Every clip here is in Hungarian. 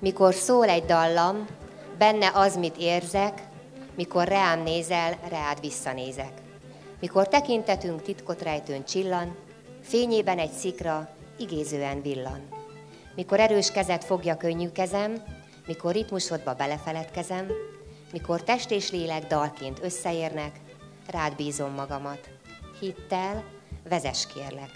Mikor szól egy dallam, benne az, mit érzek, mikor reám nézel, reád visszanézek. Mikor tekintetünk titkot rejtőn csillan, fényében egy szikra igézően villan. Mikor erős kezed fogja könnyű kezem, mikor ritmusodba belefeledkezem, mikor test és lélek dalként összeérnek, rád bízom magamat. Hittel, vezess kérlek.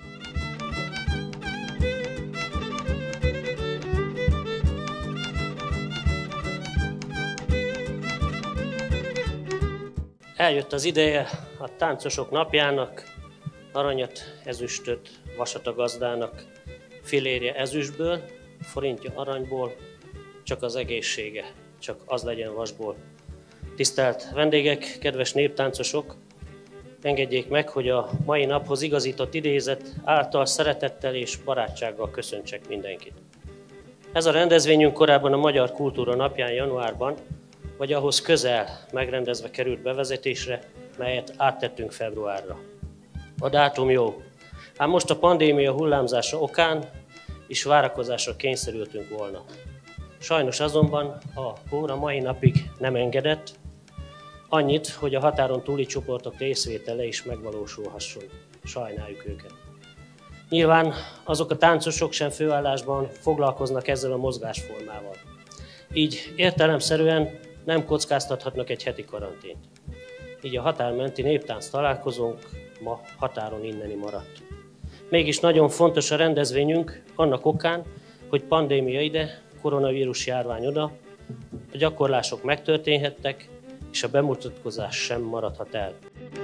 Eljött az ideje a táncosok napjának, aranyat, ezüstöt, vasat a gazdának, fillérje ezüstből, forintja aranyból, csak az egészsége, csak az legyen vasból. Tisztelt vendégek, kedves néptáncosok, engedjék meg, hogy a mai naphoz igazított idézet által szeretettel és barátsággal köszöntsek mindenkit. Ez a rendezvényünk korábban a Magyar Kultúra Napján januárban, vagy ahhoz közel megrendezve került bevezetésre, melyet áttettünk februárra. A dátum jó, ám most a pandémia hullámzása okán is várakozásra kényszerültünk volna. Sajnos azonban a kór a mai napig nem engedett, annyit, hogy a határon túli csoportok részvétele is megvalósulhasson. Sajnáljuk őket. Nyilván azok a táncosok sem főállásban foglalkoznak ezzel a mozgásformával. Így értelemszerűen nem kockáztathatnak egy heti karantént. Így a határmenti néptánc találkozónk ma határon inneni maradt. Mégis nagyon fontos a rendezvényünk annak okán, hogy pandémia ide, koronavírus járvány oda, a gyakorlások megtörténhettek, és a bemutatkozás sem maradhat el.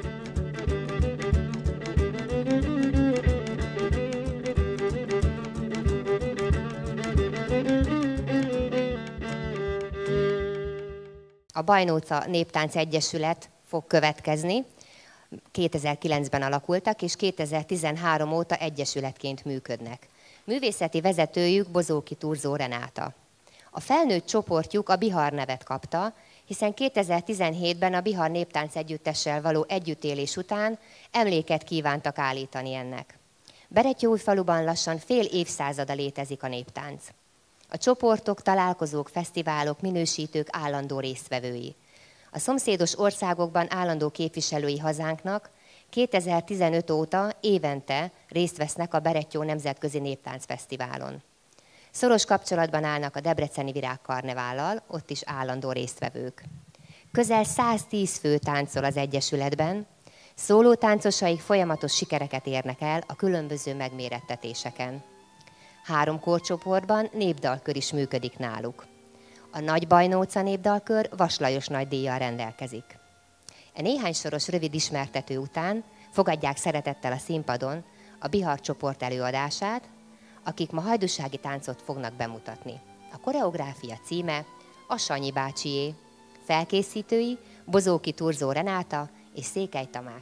A Bajnóca Néptánc Egyesület fog következni. 2009-ben alakultak, és 2013 óta egyesületként működnek. Művészeti vezetőjük Bozóki Turzó Renáta. A felnőtt csoportjuk a Bihar nevet kapta, hiszen 2017-ben a Bihar Néptánc Együttessel való együttélés után emléket kívántak állítani ennek. Berettyóújfaluban lassan fél évszázada létezik a néptánc. A csoportok, találkozók, fesztiválok, minősítők állandó résztvevői. A szomszédos országokban állandó képviselői hazánknak 2015 óta évente részt vesznek a Berettyó Nemzetközi Néptáncfesztiválon. Szoros kapcsolatban állnak a Debreceni Virágkarnevállal, ott is állandó résztvevők. Közel 110 fő táncol az Egyesületben, szólótáncosaik folyamatos sikereket érnek el a különböző megmérettetéseken. 3 korcsoportban népdalkör is működik náluk. A Nagy Bajnóca népdalkör Vas Lajos nagydíjjal rendelkezik. Néhány soros rövid ismertető után fogadják szeretettel a színpadon a Bihar csoport előadását, akik ma hajdúsági táncot fognak bemutatni. A koreográfia címe a Sanyi bácsié. Felkészítői Bozóki Turzó Renáta és Székely Tamás.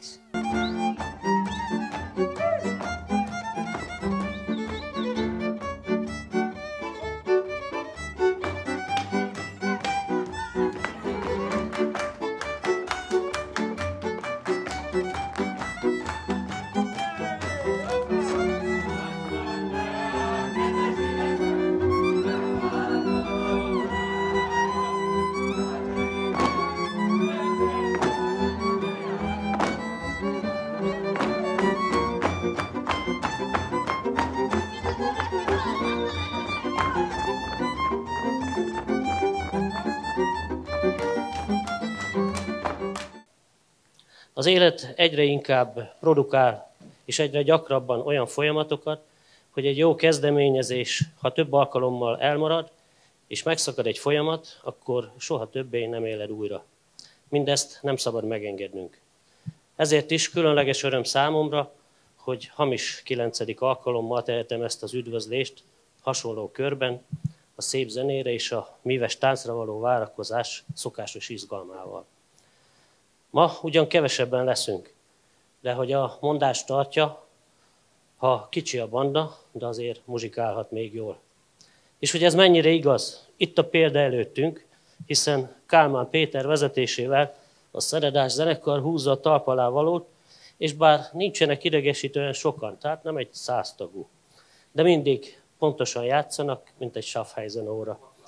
Az élet egyre inkább produkál, és egyre gyakrabban olyan folyamatokat, hogy egy jó kezdeményezés, ha több alkalommal elmarad, és megszakad egy folyamat, akkor soha többé nem éled újra. Mindezt nem szabad megengednünk. Ezért is különleges öröm számomra, hogy hamis 9. alkalommal tehetem ezt az üdvözlést hasonló körben, a szép zenére és a míves táncra való várakozás szokásos izgalmával. Ma ugyan kevesebben leszünk, de hogy a mondás tartja, ha kicsi a banda, de azért muzsikálhat még jól. És hogy ez mennyire igaz, itt a példa előttünk, hiszen Kálmán Péter vezetésével a Szeredás zenekar húzza a talp alá valót, és bár nincsenek idegesítően sokan, tehát nem egy 100 tagú, de mindig pontosan játszanak, mint egy Schaffhausen óra.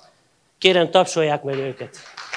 Kérem, tapsolják meg őket!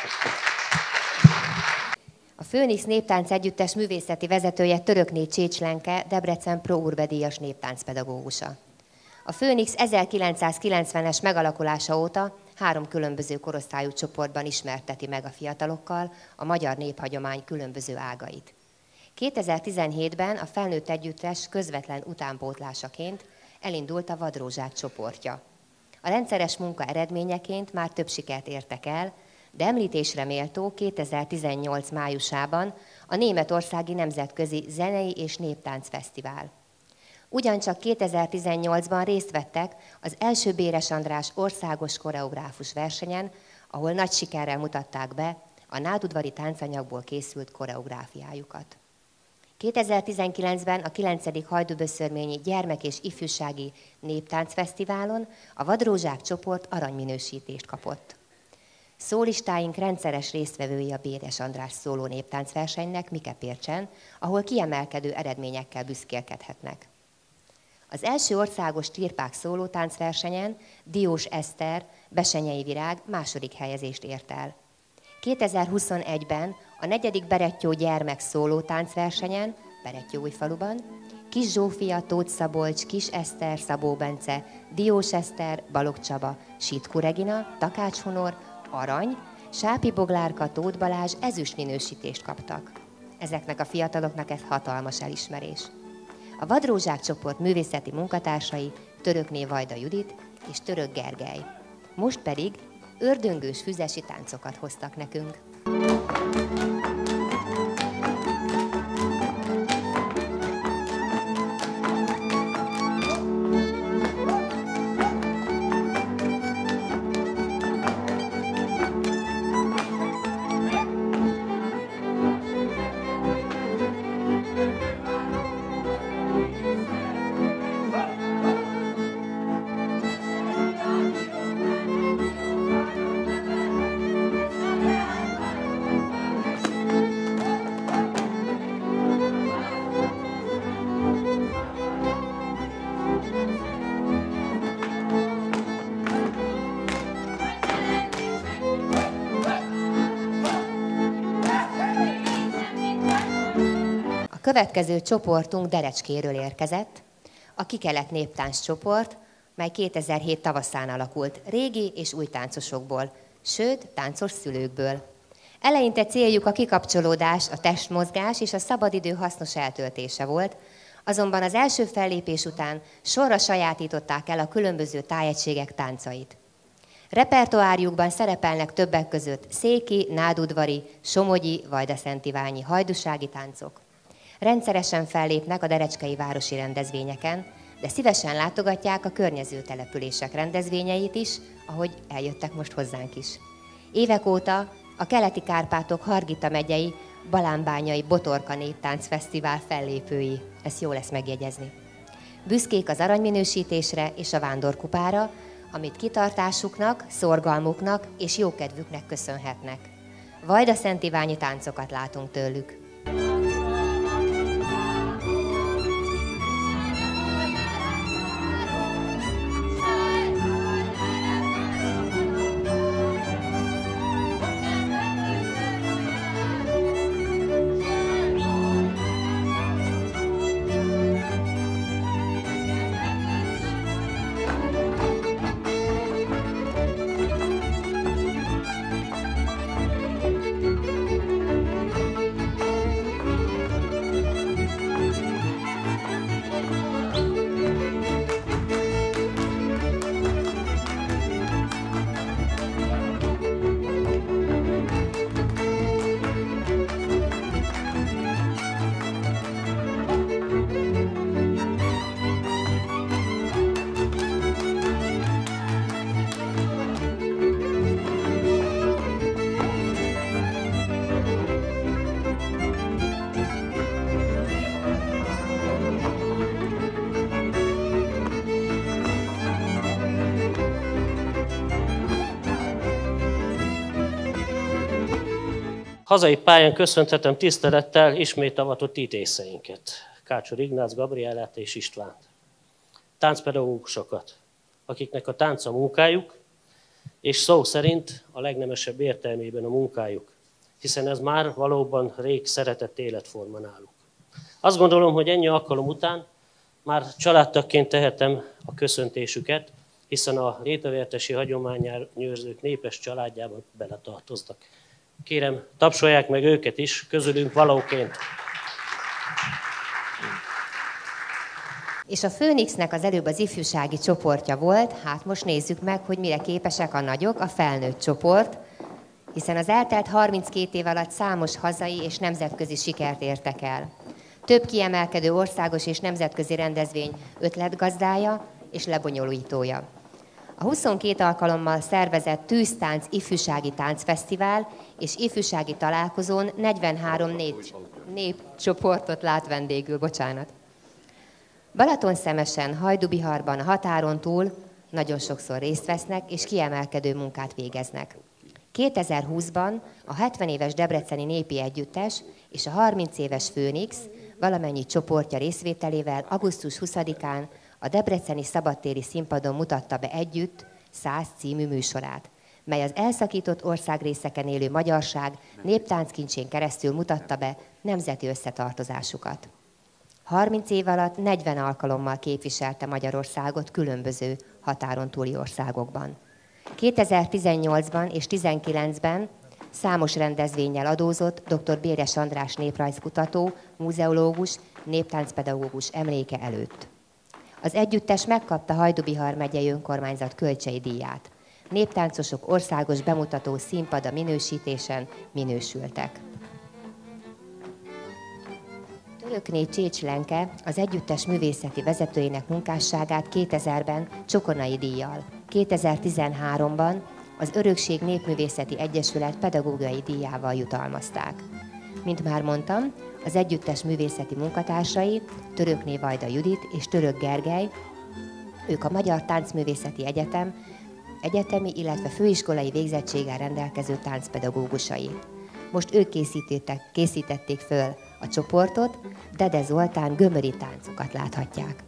A Főnix Néptánc Együttes művészeti vezetője Törökné Csécslenke, Debrecen Pro Urbe díjas néptáncpedagógusa. A Főnix 1990-es megalakulása óta 3 különböző korosztályú csoportban ismerteti meg a fiatalokkal a magyar néphagyomány különböző ágait. 2017-ben a felnőtt együttes közvetlen utánpótlásaként elindult a Vadrózsák csoportja. A rendszeres munka eredményeként már több sikert értek el, de említésre méltó 2018 májusában a Németországi Nemzetközi Zenei és Néptánc Fesztivál. Ugyancsak 2018-ban részt vettek az első Béres András országos koreográfus versenyen, ahol nagy sikerrel mutatták be a nádudvari táncanyagból készült koreográfiájukat. 2019-ben a 9. Hajdúböszörményi Gyermek- és Ifjúsági Néptáncfesztiválon a Vadrózsák csoport aranyminősítést kapott. Szólistáink rendszeres résztvevői a Béres András szóló néptáncversenynek, Mike Pércsen, ahol kiemelkedő eredményekkel büszkélkedhetnek. Az első országos Tirpák szóló táncversenyen Diós Eszter, Besenyei Virág második helyezést ért el. 2021-ben a 4. Berettyó gyermek szóló táncversenyen, Berettyóújfaluban, Kis Zsófia, Tóth Szabolcs, Kis Eszter, Szabó Bence, Diós Eszter, Balogh Csaba, Sitku Regina, Takács Honor, arany, Sápi Boglárka, Tóth Balázs ezüst minősítést kaptak. Ezeknek a fiataloknak ez hatalmas elismerés. A Vadrózsák csoport művészeti munkatársai Törökné Vajda Judit és Török Gergely. Most pedig ördöngős füzesi táncokat hoztak nekünk. A következő csoportunk Derecskéről érkezett, a Kikelet néptánc csoport, mely 2007 tavaszán alakult, régi és új táncosokból, sőt, táncos szülőkből. Eleinte céljuk a kikapcsolódás, a testmozgás és a szabadidő hasznos eltöltése volt, azonban az első fellépés után sorra sajátították el a különböző tájegységek táncait. Repertoárjukban szerepelnek többek között széki, nádudvari, somogyi, vajdaszántiványi, hajdúsági táncok. Rendszeresen fellépnek a derecskei városi rendezvényeken, de szívesen látogatják a környező települések rendezvényeit is, ahogy eljöttek most hozzánk is. Évek óta a Keleti Kárpátok Hargita megyei Balánbányai Botorka Néptánc Fesztivál fellépői. Ezt jó lesz megjegyezni. Büszkék az aranyminősítésre és a vándorkupára, amit kitartásuknak, szorgalmuknak és jókedvüknek köszönhetnek. Vajdaszántiványi táncokat látunk tőlük. Hazai pályán köszönhetem tisztelettel ismét avatott ítészeinket, Kácsor Ignác, Gabriellát és Istvánt. Táncpedagógusokat, akiknek a tánc a munkájuk, és szó szerint a legnemesebb értelmében a munkájuk, hiszen ez már valóban rég szeretett életforma náluk. Azt gondolom, hogy ennyi alkalom után már családtagként tehetem a köszöntésüket, hiszen a rétavértesi hagyományőrzők népes családjában beletartoznak. Kérem, tapsolják meg őket is, közülünk valóként. És a Főnixnek az előbb az ifjúsági csoportja volt, hát most nézzük meg, hogy mire képesek a nagyok, a felnőtt csoport, hiszen az eltelt 32 év alatt számos hazai és nemzetközi sikert értek el. Több kiemelkedő országos és nemzetközi rendezvény ötletgazdája és lebonyolítója. A 22 alkalommal szervezett Tűztánc ifjúsági táncfesztivál és ifjúsági találkozón 43 népcsoportot lát vendégül, Balatonszemesen, Hajdúbiharban, a határon túl nagyon sokszor részt vesznek és kiemelkedő munkát végeznek. 2020-ban a 70 éves Debreceni Népi Együttes és a 30 éves Főnix valamennyi csoportja részvételével augusztus 20-án a Debreceni Szabadtéri Színpadon mutatta be együtt 100 című műsorát, mely az elszakított országrészeken élő magyarság néptánckincsén keresztül mutatta be nemzeti összetartozásukat. 30 év alatt 40 alkalommal képviselte Magyarországot különböző határon túli országokban. 2018-ban és 2019-ben számos rendezvénnyel adózott dr. Béres András néprajzkutató, múzeológus, néptáncpedagógus emléke előtt. Az együttes megkapta Hajdúbihar megyei önkormányzat kölcsei díját. Néptáncosok országos bemutató színpada minősítésen minősültek. Törökné Csécs Lenke az együttes művészeti vezetőjének munkásságát 2000-ben Csokonai díjjal, 2013-ban az Örökség Népművészeti Egyesület pedagógiai díjával jutalmazták. Mint már mondtam, az együttes művészeti munkatársai Törökné Vajda Judit és Török Gergely, ők a Magyar Táncművészeti Egyetem egyetemi, illetve főiskolai végzettséggel rendelkező táncpedagógusai. Most ők készítették föl a csoportot, Dede Zoltán gömöri táncokat láthatják.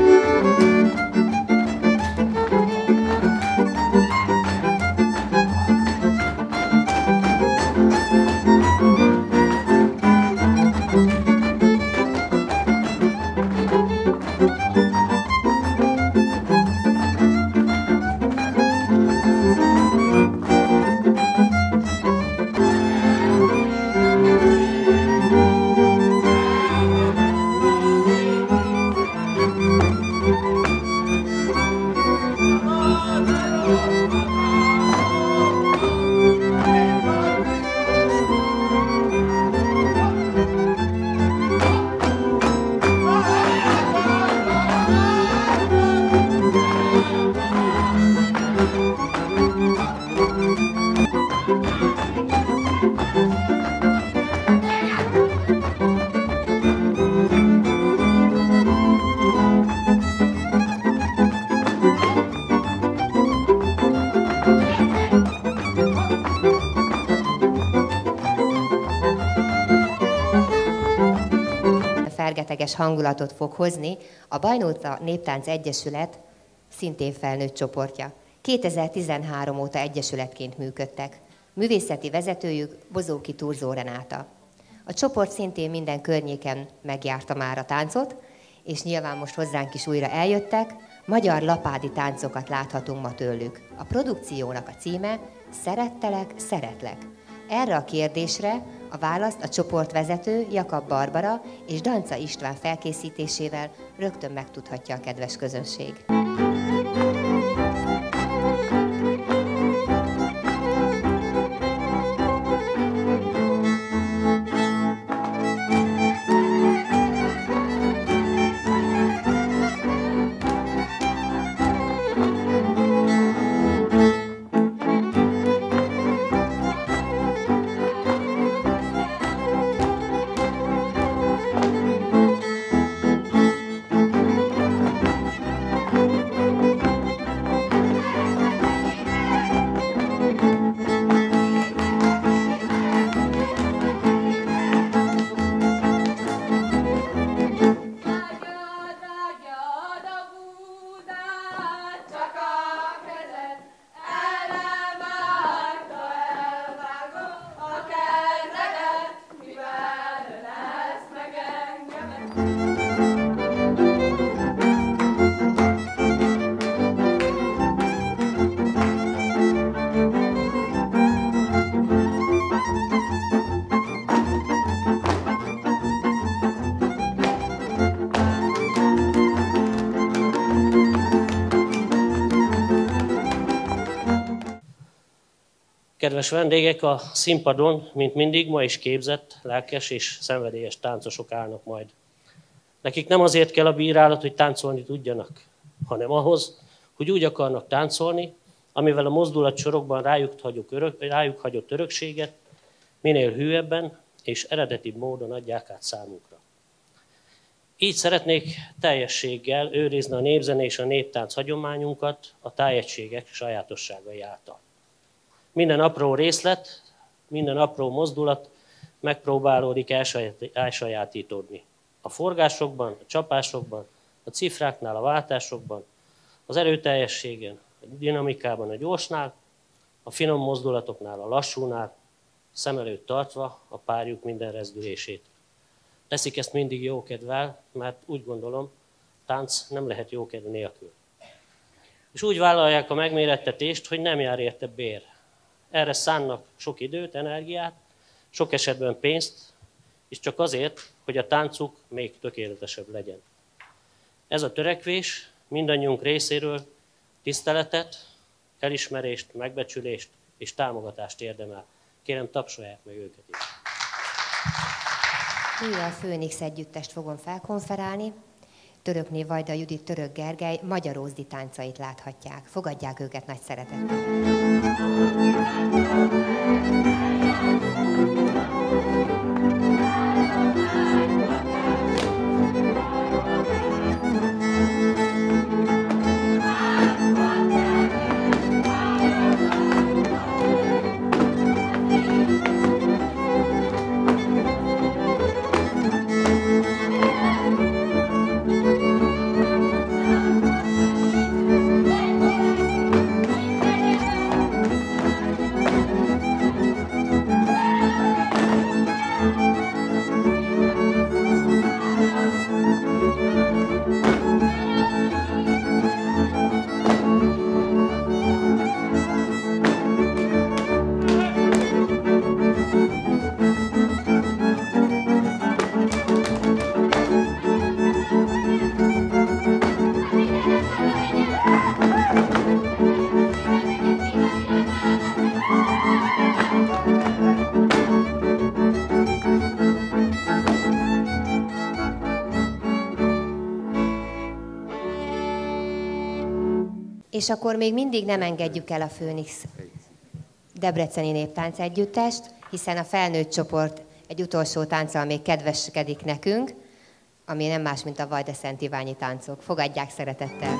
Fergeteges hangulatot fog hozni a Bajnóta Néptánc Egyesület szintén felnőtt csoportja. 2013 óta egyesületként működtek. Művészeti vezetőjük Bozóki Turzó Renáta. A csoport szintén minden környéken megjárta már a táncot, és nyilván most hozzánk is újra eljöttek. Magyar lapádi táncokat láthatunk ma tőlük. A produkciónak a címe Szerettelek, szeretlek. Erre a kérdésre a választ a csoportvezető Jakab Barbara és Danca István felkészítésével rögtön megtudhatja a kedves közönség. Kedves vendégek, a színpadon, mint mindig, ma is képzett, lelkes és szenvedélyes táncosok állnak majd. Nekik nem azért kell a bírálat, hogy táncolni tudjanak, hanem ahhoz, hogy úgy akarnak táncolni, amivel a mozdulatsorokban rájuk hagyott örökséget minél hűebben és eredetibb módon adják át számunkra. Így szeretnék teljességgel őrizni a népzene és a néptánc hagyományunkat a tájegységek sajátosságai által. Minden apró részlet, minden apró mozdulat megpróbálódik elsajátítódni. A forgásokban, a csapásokban, a cifráknál, a váltásokban, az erőteljességen, a dinamikában, a gyorsnál, a finom mozdulatoknál, a lassúnál, szem előtt tartva a párjuk minden rezdülését. Teszik ezt mindig jókedvel, mert úgy gondolom, tánc nem lehet jókedv nélkül. És úgy vállalják a megmérettetést, hogy nem jár érte bér. Erre szánnak sok időt, energiát, sok esetben pénzt, és csak azért, hogy a táncuk még tökéletesebb legyen. Ez a törekvés mindannyiunk részéről tiszteletet, elismerést, megbecsülést és támogatást érdemel. Kérem, tapsolják meg őket is. Mivel a Főnix együttest fogom felkonferálni, Törökné Vajda Judit, Török Gergely magyarózdi táncait láthatják. Fogadják őket nagy szeretettel. És akkor még mindig nem engedjük el a Főnix debreceni néptánc együttest, hiszen a felnőtt csoport egy utolsó tánccal még kedveskedik nekünk, ami nem más, mint a Vajda-Szent Iványi táncok. Fogadják szeretettel!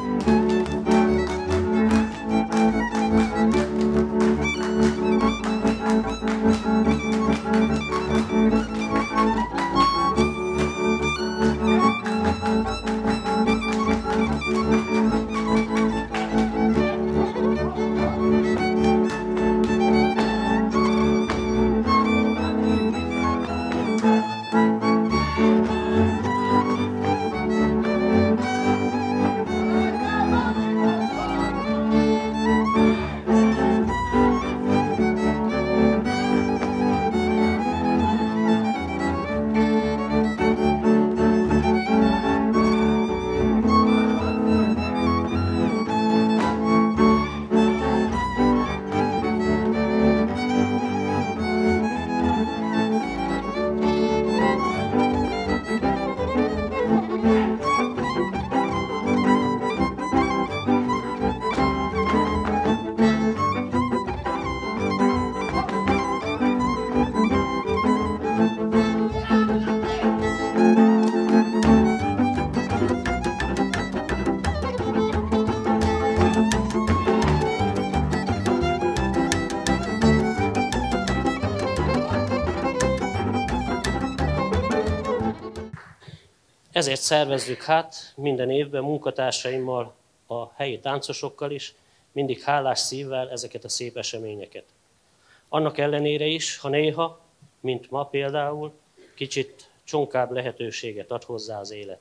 Ezért szervezzük hát minden évben munkatársaimmal, a helyi táncosokkal is, mindig hálás szívvel ezeket a szép eseményeket. Annak ellenére is, ha néha, mint ma például, kicsit csonkább lehetőséget ad hozzá az élet.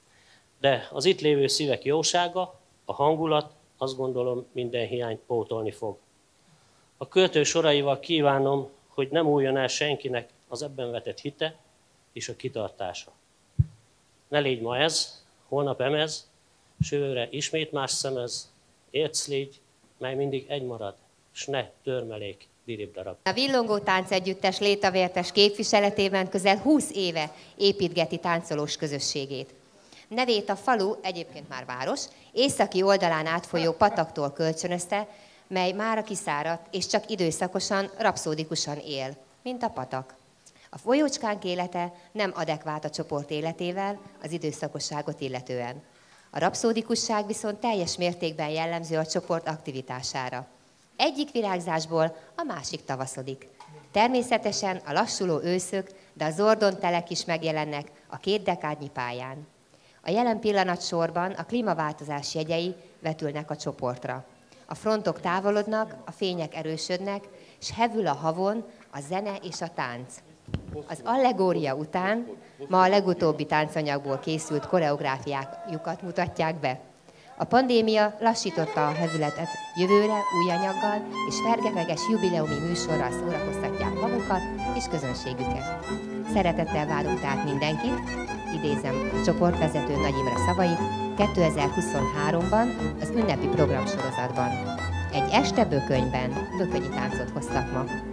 De az itt lévő szívek jósága, a hangulat, azt gondolom, minden hiányt pótolni fog. A költő soraival kívánom, hogy nem újjon el senkinek az ebben vetett hite és a kitartása. Ne légy ma ez, holnap emez, s jövőre ismét más szemez, értsz légy, mely mindig egy marad, s ne törmelék diribdarab. A Villongó Táncegyüttes Létavértes képviseletében közel 20 éve építgeti táncolós közösségét. Nevét a falu, egyébként már város, északi oldalán átfolyó pataktól kölcsönözte, mely mára kiszáradt és csak időszakosan, rapszódikusan él, mint a patak. A folyócskánk élete nem adekvát a csoport életével, az időszakosságot illetően. A rapszódikusság viszont teljes mértékben jellemző a csoport aktivitására. Egyik virágzásból a másik tavaszodik. Természetesen a lassuló őszök, de a zordontelek is megjelennek a 2 dekádnyi pályán. A jelen pillanatsorban a klímaváltozás jegyei vetülnek a csoportra. A frontok távolodnak, a fények erősödnek, s hevül a havon a zene és a tánc. Az allegória után ma a legutóbbi táncanyagból készült koreográfiájukat mutatják be. A pandémia lassította a hevületet, jövőre új anyaggal és fergeteges jubileumi műsorral szórakoztatják magukat és közönségüket. Szeretettel várunk tehát mindenkit, idézem a csoportvezető Nagy Imre szavait, 2023-ban az ünnepi programsorozatban. Egy este Bökönyben bökönyi táncot hoztak ma.